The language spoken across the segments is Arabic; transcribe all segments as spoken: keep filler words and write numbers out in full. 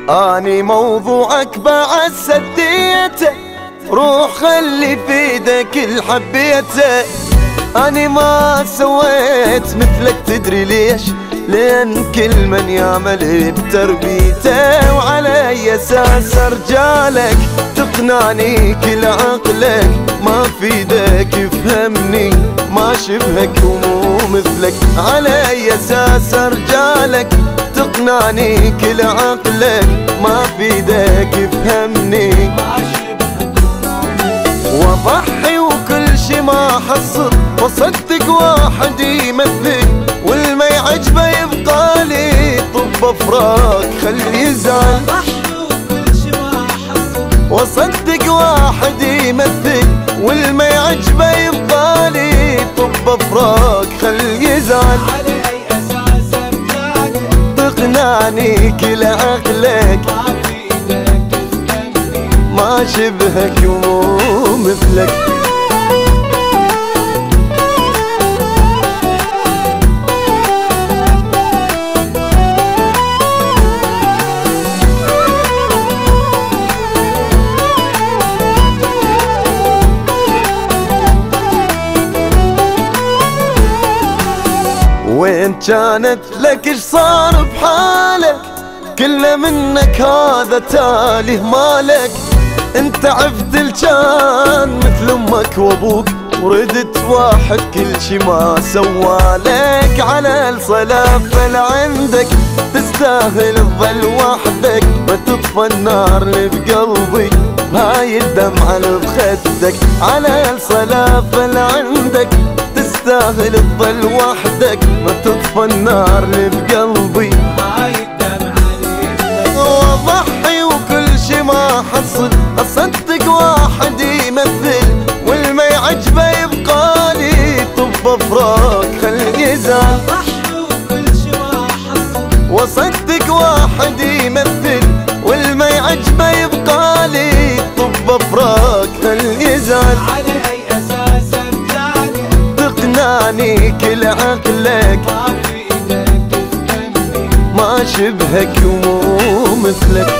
اني موضوعك بعد سديته، روح خلي في ايدك الحبيته. اني ما سويت مثلك تدري ليش؟ لان كل من يعمل بتربيته، وعلى اي اساس رجالك تقنعني كل عقلك؟ ما في ايدك يفهمني، ما شبهك ومو مثلك. على اي اساس رجالك تقنعني كل عقلك؟ ما في ايدك يفهمني، واضحي وكل شي ما حصل، وصدق واحد يمثل والما يعجبه يبقى لي طب افراق خلي يزعل. وصدق واحد يمثل والما يعجبه يبقى لي طب افراق خلي يزعل. على اي اساس رجالك تقنعني كل عقلك؟ ما في ايدك تفهمني، ما شبهك ومو مثلك. وين كانت لك ايش صار بحالك؟ كله منك هذا تاله مالك. انت عفت الجان مثل امك وابوك، وردت واحد كل شي ما سوالك. على الصلافل عندك تستاهل تظل وحدك، ما تطفى النار اللي بقلبي بهاي الدمعة اللي بخدك. على الصلافل عندك تستاهل تظل وحدك، ما تطفى النار اللي بقلبي هاي الدمعة اللي واضحي وكل شي ما حصل. اصدق واحد يمثل والما يعجبه يبقى لي طب افراق خلي يزعل. وكل شي ما حصل، وصدق واحد يمثل والما يعجبه يبقى لي طب افراق خلي يزعل. على اي اساس رجالك تقنعني كل عقلك؟ ما في ايدك تفهمني، ما شبهك ومو مثلك.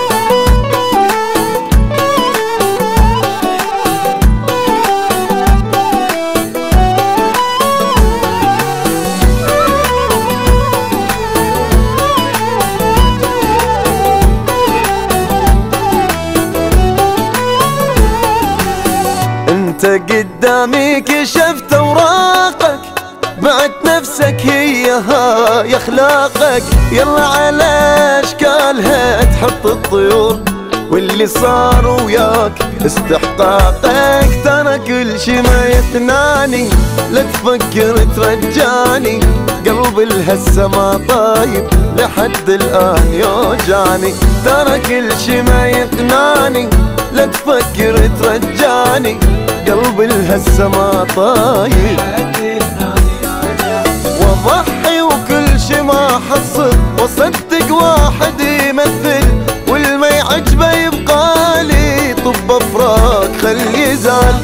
انت قدامي كشفت اوراقك، بعت نفسك هي هاي اخلاقك. يلا على اشكالها تحط الطيور، واللي صار وياك استحقاقك. ترى كل شي ما يقنعني، لا تفكر ترجعني. قلبي لهسه ما طايب لحد الان يوجعني. ترى كل شي ما يقنعني، لا تفكر ترجعني. قلبي لهسه ما طايب، واضحي وكل شي ما حصل. وصدق واحد يمثل والما يعجبه يبقى لي طب افراق خلي يزعل.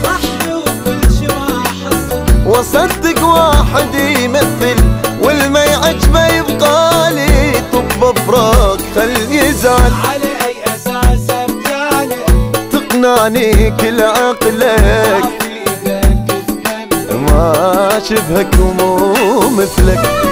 وصدق واحد يمثل والما يعجبه يبقى لي طب افراق خلي يزعل. على اي اساس رجالك تقنعني كل عقلك؟ ما في ايدك تفهمني، ما شبهك ومو مثلك.